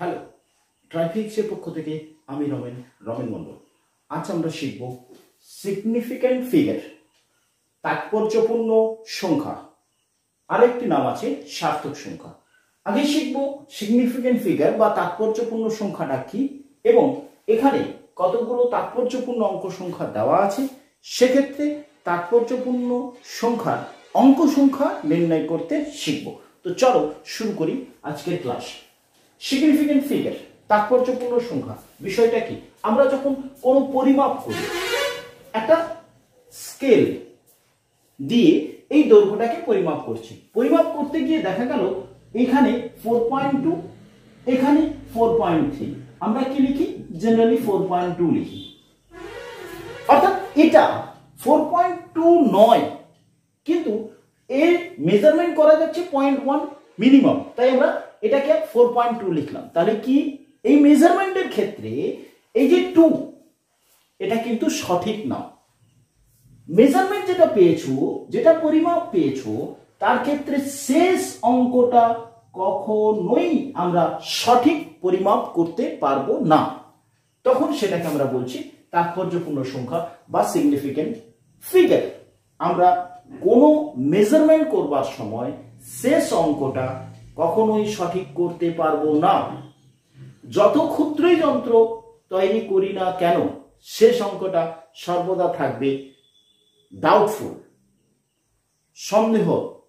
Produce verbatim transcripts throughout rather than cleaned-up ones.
Hello, ট্রাইফিক্সের পক্ষ থেকে আমি রমেন রমেন মণ্ডল। আজ আমরা শিখব সিগনিফিক্যান্ট ফিগার, তাৎপর্যপূর্ণ সংখ্যা। আরেকটি নাম আছে সার্থক সংখ্যা। আগে শিখব সিগনিফিক্যান্ট ফিগার বা তাৎপর্যপূর্ণ সংখ্যাটা কি এবং এখানে কতগুলো তাৎপর্যপূর্ণ অঙ্ক সংখ্যা দেওয়া আছে, সেক্ষেত্রে তাৎপর্যপূর্ণ সংখ্যার অঙ্ক সংখ্যা নির্ণয় করতে শিখব। তো চলো শুরু করি আজকের ক্লাস। সিগনিফিক্যান্ট ফিগার, তাৎপর্যপূর্ণ সংখ্যা বিষয়টা কি? আমরা যখন কোনো পরিমাপ করি, একটা স্কেল দিয়ে এই দৈর্ঘ্যটাকে পরিমাপ করছি, পরিমাপ করতে গিয়ে দেখা গেল এখানে ফোর পয়েন্ট টু, এখানে ফোর পয়েন্ট থ্রি, আমরা কি লিখি? জেনারেলি ফোর পয়েন্ট টু লিখি। অর্থাৎ এটা ফোর পয়েন্ট টু নয়, কিন্তু এর মেজারমেন্ট করা যাচ্ছে পয়েন্ট ওয়ান মিনিমাম, তাই আমরা এটাকে ফোর পয়েন্ট টু লিখলাম। তাহলে কি এই মেজারমেন্টের ক্ষেত্রে এই যে টু, এটা কিন্তু সঠিক না। মেজারমেন্ট যেটা পেয়েছো, যেটা পরিমাপ পেয়েছো, তার ক্ষেত্রে শেষ অঙ্কটা কখনোই আমরা সঠিক পরিমাপ করতে পারবো না। তখন সেটাকে আমরা বলছি তাৎপর্যপূর্ণ সংখ্যা বা সিগনিফিক্যান্ট ফিগার। আমরা কোনো মেজারমেন্ট করবার সময় শেষ অঙ্কটা কখনোই সঠিক করতে পারবো না। যত ক্ষুদ্রই যন্ত্র তৈরি করি না কেন, শেষ অঙ্কটা সর্বদা থাকবে ডাউটফুল, সন্দেহ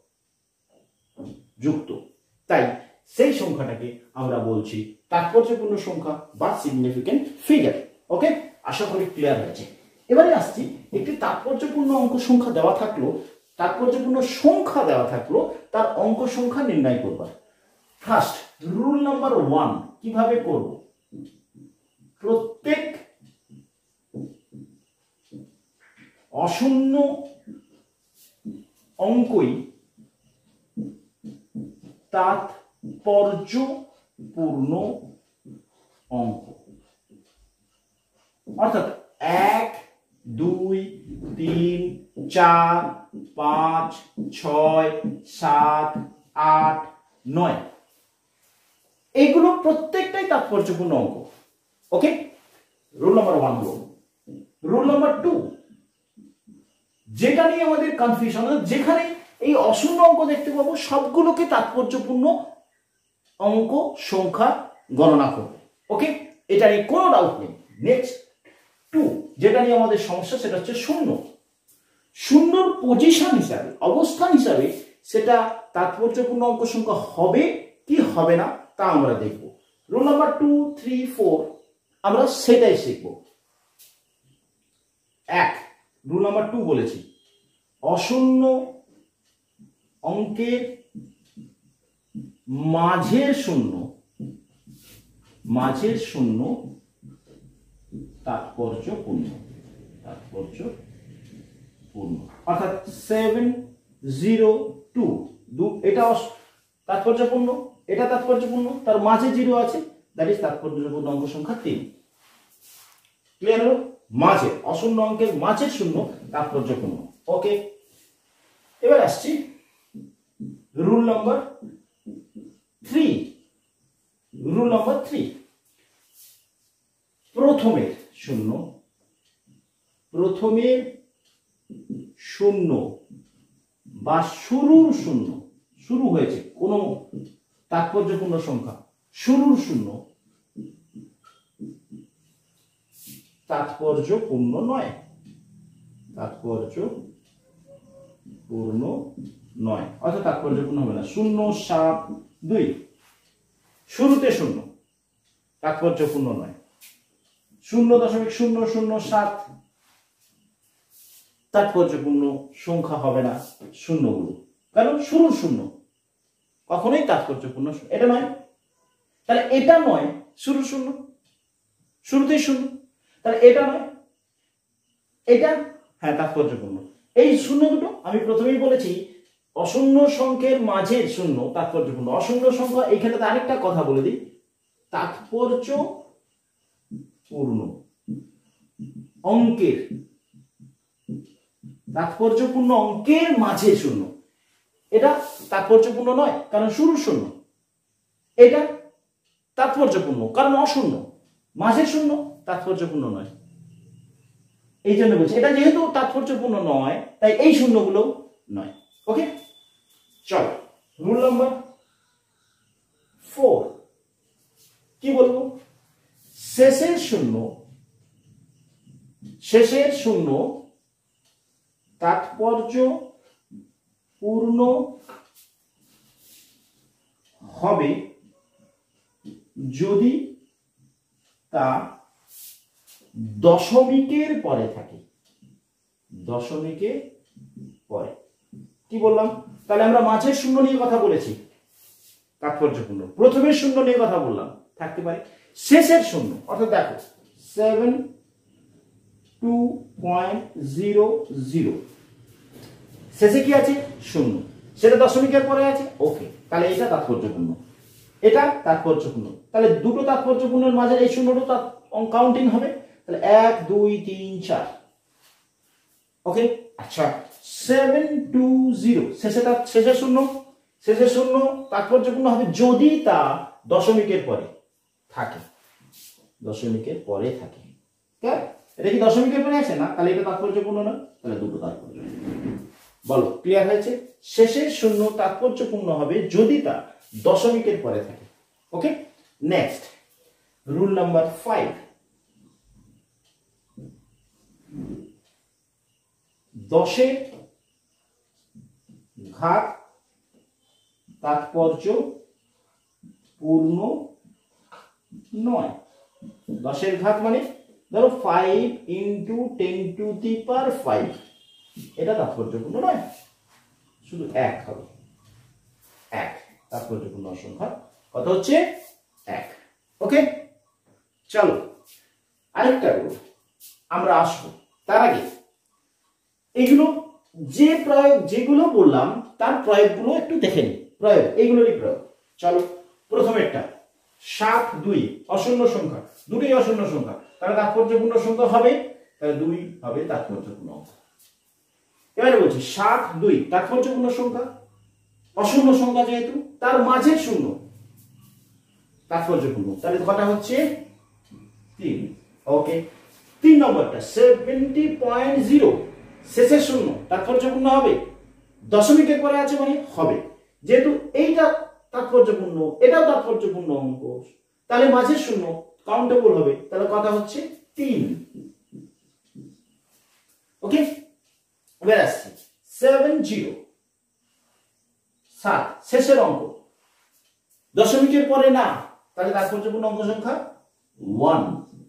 যুক্ত। তাই সেই সংখ্যাটাকে আমরা বলছি তাৎপর্যপূর্ণ সংখ্যা বা সিগনিফিক্যান্ট ফিগার। ওকে, আশা করি ক্লিয়ার হয়েছে। এবারে আসছি, একটি তাৎপর্যপূর্ণ অঙ্ক সংখ্যা দেওয়া থাকলো, তাৎপর্যপূর্ণ সংখ্যা দেওয়া থাকলো, তার অঙ্ক সংখ্যা নির্ণয় করবার। ফার্স্ট রুল নাম্বার ওয়ান কিভাবে করব? প্রত্যেক অশূন্য অঙ্কই তাৎপর্যপূর্ণ অঙ্ক। অর্থাৎ এক, দুই, তিন, চার, পাঁচ, ছয়, সাত, আট, নয়, এইগুলো প্রত্যেকটাই তাৎপর্যপূর্ণ অঙ্ক। ওকে, রুল নাম্বার ওয়ান হলো। রুল নাম্বার টু, যেটা নিয়ে আমাদের কনফিউশন, যেখানে এই অশূন্য অঙ্ক দেখতে পাবো সবগুলোকে তাৎপর্যপূর্ণ অঙ্ক সংখ্যা গণনা করবে। ওকে, এটা নিয়ে কোনো ডাউট নেই। নেক্সট টু, যেটা নিয়ে আমাদের সমস্যা, সেটা হচ্ছে শূন্য। শূন্যর পজিশন হিসাবে, অবস্থান হিসাবে সেটা তাৎপর্যপূর্ণ অঙ্ক সংখ্যা হবে কি হবে না তা আমরা দেখব। Rule number two, three, four আমরা সেটাই শিখব। এক, রুল নাম্বার টু বলেছি, অশূন্য অঙ্কের মাঝের শূন্য, মাঝের শূন্য তাৎপর্যপূর্ণ, তাৎপর্যপূর্ণ। অর্থাৎ সেভেন জিরো টু, এটা তাৎপর্যপূর্ণ, এটা তাৎপর্যপূর্ণ, তার মাঝে জিরো আছে, দ্যাট ইজ তাৎপর্যপূর্ণ অঙ্ক সংখ্যা তিন। ক্লিয়ার হলো? মাঝে, অশূন্য অঙ্কের মাঝের শূন্য তাৎপর্যপূর্ণ। ওকে, এবার আসছি rule number three. Rule number three, প্রথমের শূন্য, প্রথমের শূন্য বা শুরুর শূন্য, শুরু হয়েছে কোন তাৎপর্যপূর্ণ সংখ্যা, শুরুর শূন্য তাৎপর্যপূর্ণ নয়, তাৎপর্যপূর্ণ নয়, অর্থাৎ তাৎপর্যপূর্ণ হবে না। শূন্য, সাত, দুই, শুরুতে শূন্য তাৎপর্যপূর্ণ নয়। শূন্য দশমিক শূন্য শূন্য সাত তাৎপর্যপূর্ণ সংখ্যা হবে না শূন্যগুলো, কারণ শুরুর শূন্য কখনোই তাৎপর্যপূর্ণ, এটা নয়। তাহলে এটা নয়, শুরু শূন্য, শুরুতেই শূন্য, তাহলে এটা নয়, এটা হ্যাঁ তাৎপর্যপূর্ণ। এই শূন্য দুটো আমি প্রথমেই বলেছি, অশূন্য সংখ্যের মাঝের শূন্য তাৎপর্যপূর্ণ। অশূন্য সংখ্যা, এখানে আরেকটা কথা বলে দিই, তাৎপর্যপূর্ণ অঙ্কের, তাৎপর্যপূর্ণ অঙ্কের মাঝে শূন্য, এটা তাৎপর্যপূর্ণ নয় কারণ শুরু শূন্য। এটা তাৎপর্যপূর্ণ, কারণ অশূন্য। মাঝের শূন্য তাৎপর্যপূর্ণ নয়, এই জন্য বলছি এটা যেহেতু তাৎপর্যপূর্ণ নয় তাই এই শূন্যগুলো নয়। ওকে, চলো রুল নাম্বার ফোর কি বলবো, শেষের শূন্য শেষের শূন্য তাৎপর্য পূর্ণ হবে যদি তা দশমিকের পরে থাকে। দশমিকের পরে কি বললাম, তাহলে আমরা মাঝের শূন্য নিয়ে কথা বলেছি তাৎপর্যপূর্ণ, প্রথমের শূন্য নিয়ে কথা বললাম, থাকতে পারে শেষের শূন্য, অর্থাৎ দেখো seven two point zero zero শেষে কি আছে শূন্য, সেটা দশমিকের পরে আছে, ওকে, তাহলে এটা তাৎপর্যপূর্ণ, এটা তাৎপর্যপূর্ণ, তাহলে দুটো তাৎপর্যপূর্ণের মাঝে এই শূন্যটা কাউন্টিং হবে, তাহলে এক দুই তিন চার। ওকে, আচ্ছা সেভেন টু জিরো শেষে শেষের শূন্য, শেষের শূন্য তাৎপর্যপূর্ণ হবে যদি তা দশমিকের পরে থাকে, দশমিকের পরে থাকে। এটা কি দশমিকের পরে আছে না, তাহলে এটা তাৎপর্যপূর্ণ না, তাহলে দুটো তাৎপর্যপূর্ণ। বলো ক্লিয়ার হয়েছে, শেষের শূন্য তাৎপর্যপূর্ণ হবে যদি তা দশমিকের পরে থাকে। Okay, next rule number five, দশের ঘাত তাৎপর্য পূর্ণ নয়। দশের ঘাত মানে ধরো five into ten to the power five, এটা তাৎপর্যপূর্ণ নয়, শুধু এক হবে, এক তাৎপর্যপূর্ণ সংখ্যা কত হচ্ছে এক। ওকে, চলো আরেকটা রুল আমরা আসবো, তার আগে এগুলো যে প্রয়োগ যেগুলো বললাম তার প্রয়োগগুলো একটু দেখে নিই, প্রয়োগ এইগুলোরই প্রয়োগ। চলো প্রথমেরটা সাত দুই অশূন্য সংখ্যা, দুটোই অশূন্য সংখ্যা, তাহলে তাৎপর্যপূর্ণ সংখ্যা হবে, তাহলে দুই হবে তাৎপর্যপূর্ণ অঙ্ক। এবারে বলছি সাত দুই তাৎপর্যপূর্ণ সংখ্যা, অশূন্য সংখ্যা যেহেতু তার মাঝের শূন্য তাৎপর্যপূর্ণ, তাহলে কটা হচ্ছে তিন। ওকে, তিন নম্বরটা সেভেন্টি পয়েন্ট জিরো শেষের শূন্য তাৎপর্যপূর্ণ হবে, দশমিকের পরে আছে মানে হবে, যেহেতু এইটা তাৎপর্যপূর্ণ এটাও তাৎপর্যপূর্ণ অঙ্ক, তাহলে মাঝের শূন্য কাউন্টেবল হবে, তাহলে কথা হচ্ছে তিন। ওকে, এবার আসছি সেভেন জিরো সাত শেষের অঙ্ক, দশমিকের পরে না, তাহলে তাৎপর্যপূর্ণ অঙ্ক সংখ্যা ওয়ান।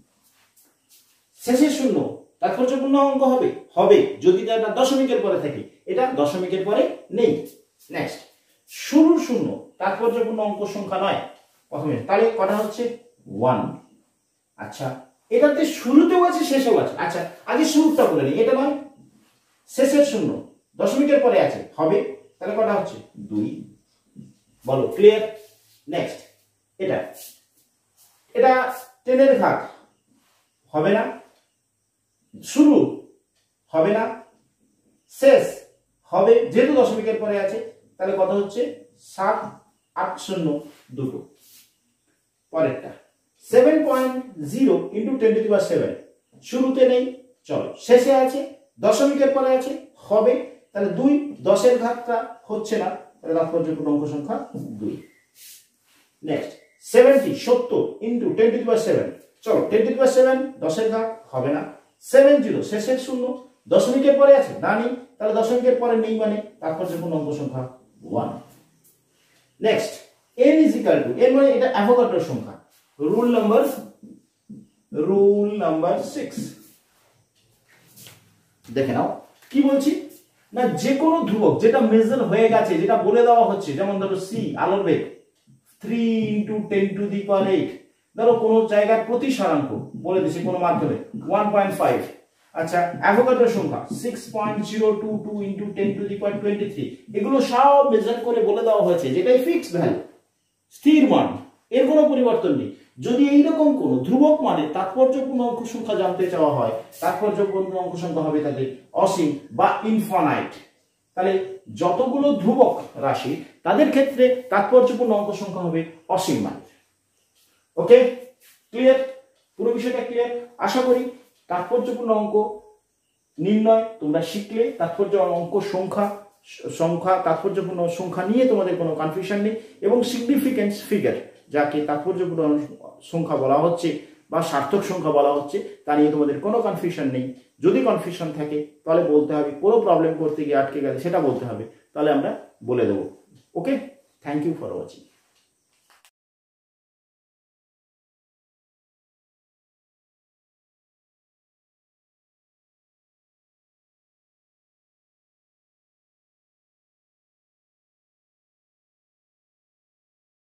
শেষের শূন্য তাৎপর্যপূর্ণ অঙ্ক হবে, হবে যদি এটা দশমিকের পরে থাকে, এটা দশমিকের পরে নেই। নেক্সট শুরুর শূন্য তাৎপর্যপূর্ণ অঙ্ক সংখ্যা নয় প্রথমে, তাহলে কটা হচ্ছে ওয়ান। আচ্ছা এটাতে শুরুতেও আছে শেষেও আছে, আচ্ছা আগে শুরুটা বলে নিই, এটা নয়, শেষের শূন্য দশমিকের পরে আছে, হবে, তাহলে কটা হচ্ছে দুই। বলো ক্লিয়ার। নেক্সট এটা এটা টেনের ঘাত হবে না, শুরু হবে না, শেষ হবে, যেহেতু দশমিকের পরে আছে, তাহলে কত হচ্ছে সাত আট শূন্য দুটো। পরেরটা seven point zero into ten to the power seven, শুরুতে নেই, চলো শেষে আছে, দশমিকের পরে আছে, হবে, তাহলে দুই, দশের ঘাতটা হচ্ছে না, তাহলে তাৎপর্যপূর্ণ অঙ্ক সংখ্যা দুই। নেক্সট সেভেন্টি সত্তর into ten to the power seven, চলো ten to the power seven দশের ঘাত হবে না, সেভেন জিরো শেষের শূন্য দশমিকের পরে আছে না, নেই, তাহলে দশমিকের পরে নেই মানে তাৎপর্যপূর্ণ অঙ্ক সংখ্যা one. Next n is equal to, n মানে এটা অ্যাভোগাড্রোর সংখ্যা, rule number rule number six দেখে নাও কি বলছি না, যে কোনো ধ্রুবক যেটা মেজার হয়ে গেছে, যেটা বলে দেওয়া হচ্ছে, যেমন ধরো সি আলোর বেগ three into ten to the power eight, ধরো কোনো জায়গায় প্রতিসরাঙ্ক বলে দিচ্ছে কোনো মাধ্যমে ওয়ান পয়েন্ট ফাইভ, আচ্ছা অ্যাভোগাড্রোর সংখ্যা six point zero two two into ten to the power twenty three, এগুলো সব মেজার করে বলে দেওয়া হয়েছে, যেটাই ফিক্সড ভ্যালু, স্থির মান, এর কোনো পরিবর্তন নেই। যদি এইরকম কোনো ধ্রুবক মানে তাৎপর্যপূর্ণ অঙ্ক সংখ্যা জানতে চাওয়া হয়, তাৎপর্যপূর্ণ অঙ্ক সংখ্যা হবে তাহলে অসীম বা ইনফাইনাইট, তাহলে যতগুলো ধ্রুবক রাশি তাদের ক্ষেত্রে তাৎপর্যপূর্ণ অঙ্ক সংখ্যা হবে অসীম মান। Okay, clear? পুরো বিষয়টা ক্লিয়ার? আশা করি তাৎপর্যপূর্ণ অঙ্ক নির্ণয় তোমরা শিখলে। তাৎপর্য অঙ্ক সংখ্যা সংখ্যা তাৎপর্যপূর্ণ সংখ্যা নিয়ে তোমাদের কোনো কনফিউশন নেই, এবং সিগনিফিকেন্স ফিগার যাকে তাৎপর্যপূর্ণ সংখ্যা বলা হচ্ছে বা সার্থক সংখ্যা বলা হচ্ছে তা নিয়ে তোমাদের কোনো কনফিউশন নেই। যদি কনফিউশন থাকে তাহলে বলতে হবে, কোনো প্রবলেম করতে গিয়ে আটকে গেলে সেটা বলতে হবে, তাহলে আমরা বলে দেবো। Okay, thank you for watching.